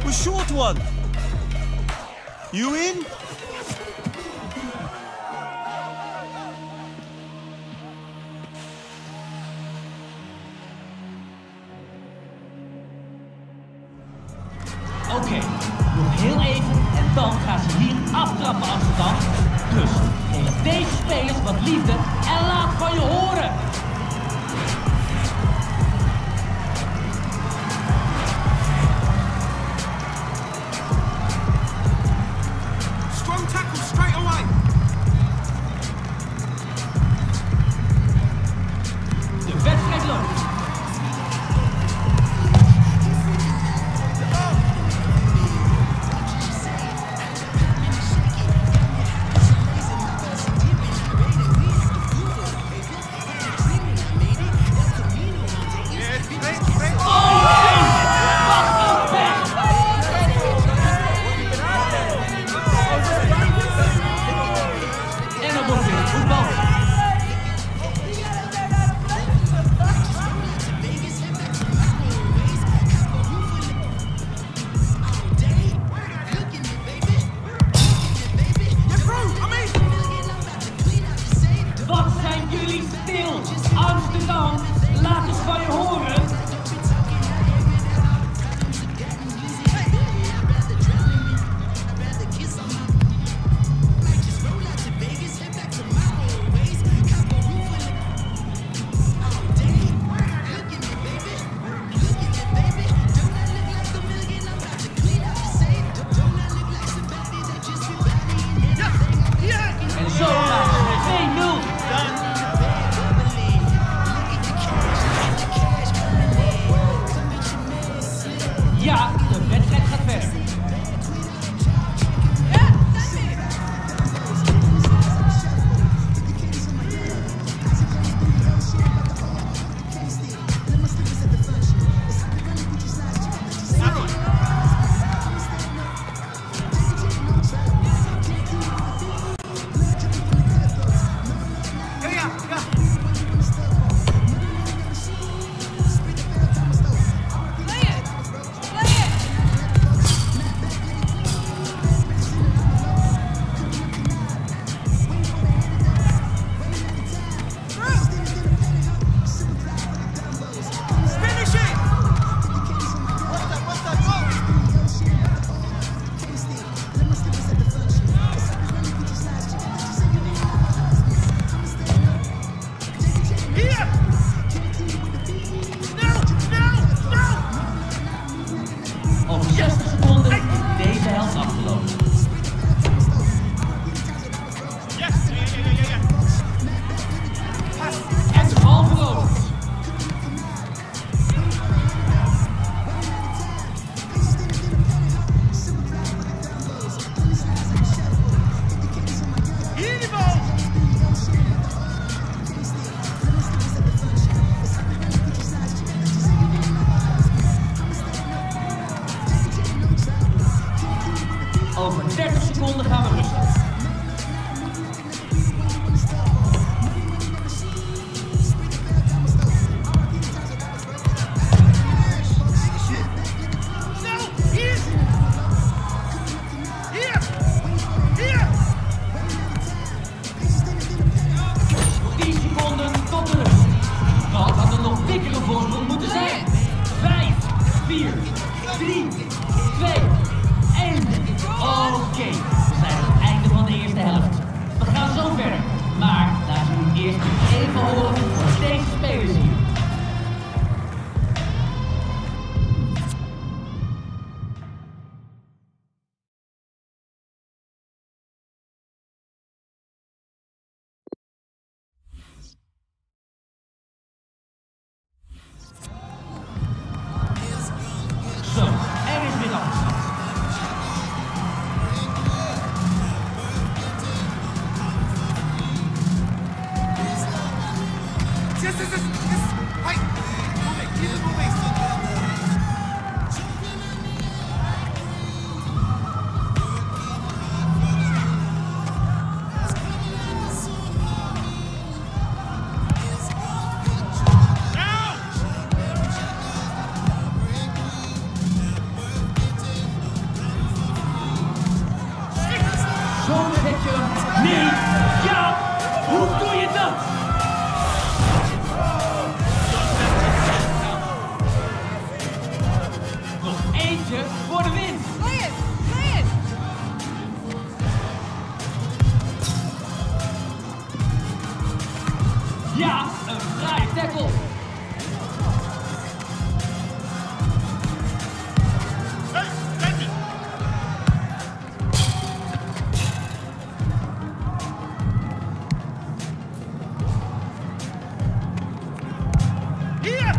The short one. You in? Oké, nog heel even en dan gaan ze hier aftrappen, Amsterdam. Dus geef deze spelers wat liefde en laat van je horen. Strong tackle straight away. De wedstrijd loopt. Amsterdam, laat eens van je horen. En zo gaat het 2-0. Ja, de wedstrijd gaat verder. Over 60 seconden is deze helft afgelopen. En de bal veroverd. Hier die bal! Over 30 seconden gaan we rusten. Hier! Hier! Hier! 10 seconden tot de rust. Wat had er nog dikkere voorsprong moeten zijn? 5, 4, 3, 2, 1. Oké, we zijn aan het einde van de eerste helft. We gaan zo verder. Maar laten we eerst even horen wat deze spelers hier. Zo, er is weer afgestand. puntje voor de winst. Play it! Play it! Ja, een fraaie tackle. Hey, take it! Here!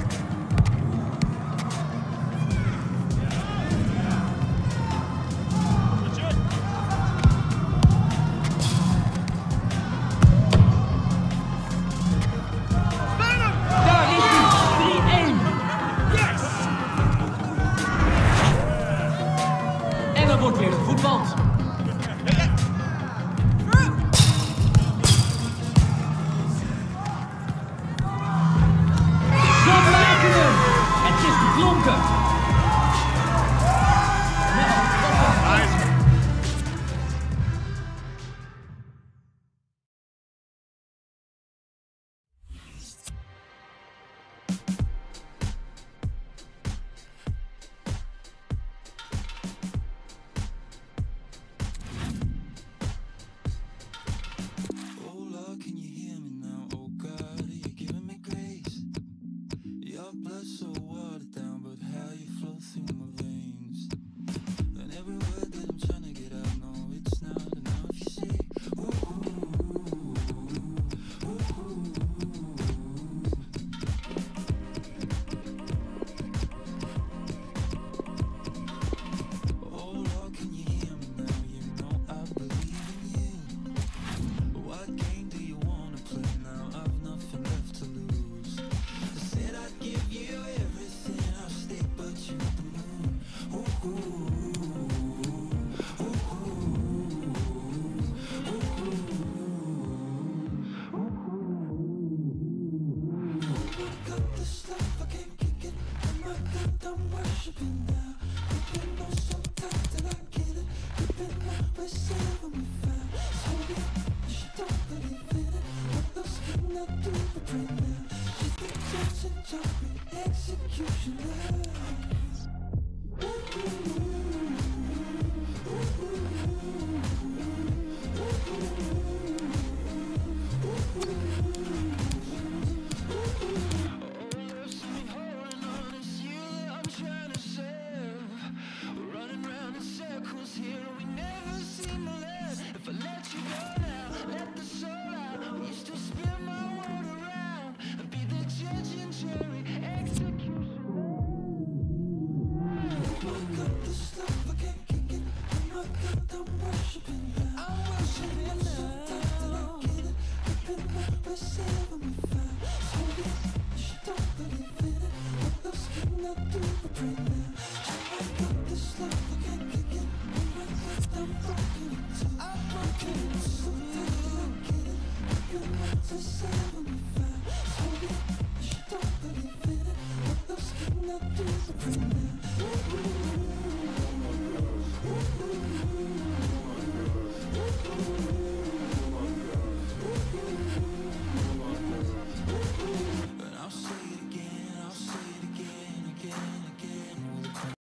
Daar is hij, 3-1. Yes! En er wordt weer gevoetbald. Ze maken hem. Het is geklonken. Nou, dat was Nice. Oh Lord, can you hear me now? Oh God, are you giving me grace? Your blood's so watered down, but how you flow through my veins. And every word that I'm trying to get out, no, it's not enough. You say, ooh, ooh, ooh, ooh. Oh Lord, can you hear me now? You know I believe in you. What game do you wanna play now? I've nothing left to lose. I said I'd give you everything, I'll stick but you the moon. Ooh, ooh, ooh, ooh, ooh. I got this love, I can't kick it. Oh my God, I'm worshiping now. You've been on so tight that I get it. You've been always there when we found. So yeah, she don't believe in it. What else can I do but pray now? She's the judge and jury, executioner. To